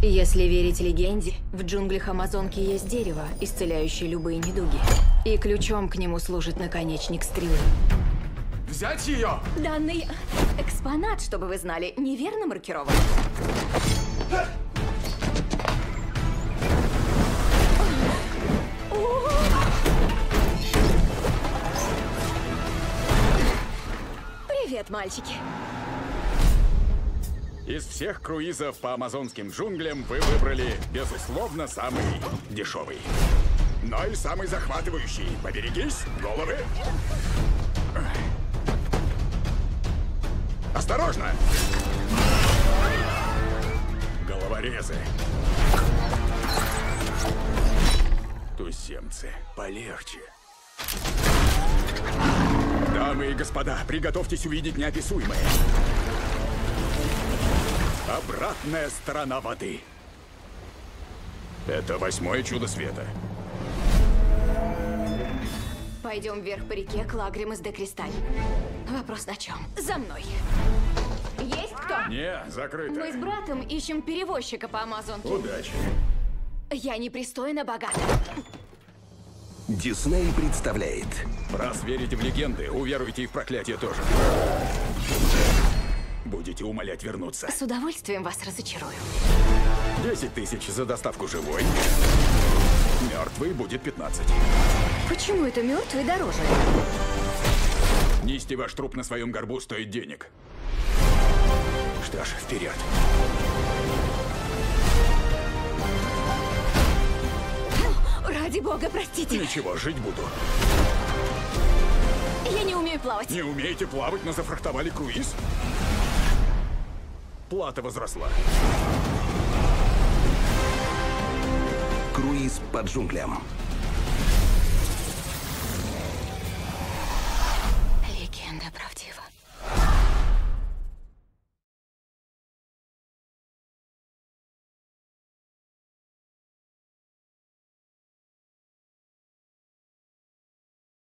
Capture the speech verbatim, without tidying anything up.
Если верить легенде, в джунглях Амазонки есть дерево, исцеляющее любые недуги. И ключом к нему служит наконечник стрелы. Взять ее! Данный экспонат, чтобы вы знали, неверно маркирован. Привет, мальчики. Из всех круизов по амазонским джунглям вы выбрали, безусловно, самый дешевый. Но и самый захватывающий. Поберегись, головы. Осторожно! Головорезы. Туземцы, полегче. Дамы и господа, приготовьтесь увидеть неописуемое. Обратная сторона воды. Это восьмое чудо света. Пойдем вверх по реке к Лагримас де Кристаль. Вопрос на чем? За мной. Есть кто? Не, закрыто. Мы с братом ищем перевозчика по Амазонке. Удачи. Я непристойно богата. Дисней представляет. Раз верите в легенды, уверуйте и в проклятие тоже. Будете умолять вернуться. С удовольствием вас разочарую. десять тысяч за доставку живой. Мертвый будет пятнадцать. Почему это мертвый дороже? Нести ваш труп на своем горбу стоит денег. Что ж, вперед. Ради бога, простите. Ничего, жить буду. Я не умею плавать. Не умеете плавать, но зафрахтовали круиз? Плата возросла. Круиз по джунглям.